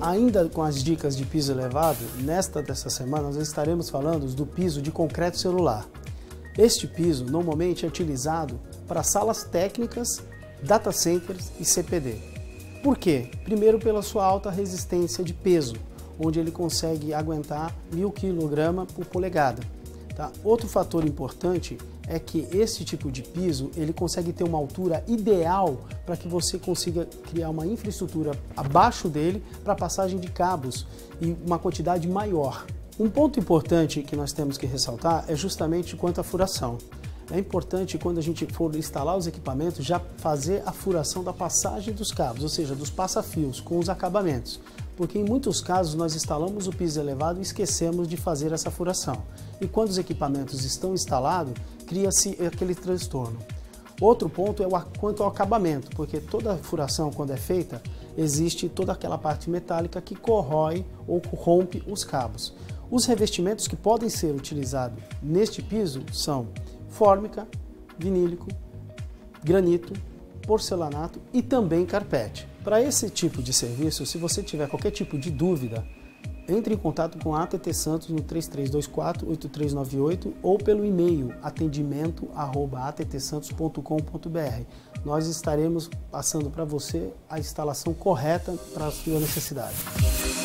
Ainda com as dicas de piso elevado, dessa semana nós estaremos falando do piso de concreto celular. Este piso normalmente é utilizado para salas técnicas, data centers e CPD. Por quê? Primeiro pela sua alta resistência de peso, onde ele consegue aguentar 1000 kg por polegada. Tá? Outro fator importante é que esse tipo de piso ele consegue ter uma altura ideal para que você consiga criar uma infraestrutura abaixo dele para passagem de cabos e uma quantidade maior. Um ponto importante que nós temos que ressaltar é justamente quanto à furação. É importante quando a gente for instalar os equipamentos já fazer a furação da passagem dos cabos, ou seja, dos passa-fios com os acabamentos. Porque em muitos casos nós instalamos o piso elevado e esquecemos de fazer essa furação. E quando os equipamentos estão instalados, cria-se aquele transtorno. Outro ponto é quanto ao acabamento, porque toda furação, quando é feita, existe toda aquela parte metálica que corrói ou rompe os cabos. Os revestimentos que podem ser utilizados neste piso são fórmica, vinílico, granito, porcelanato e também carpete. Para esse tipo de serviço, se você tiver qualquer tipo de dúvida, entre em contato com a ATT Santos no 3324-8398 ou pelo e-mail atendimento@attsantos.com.br. Nós estaremos passando para você a instalação correta para a sua necessidade.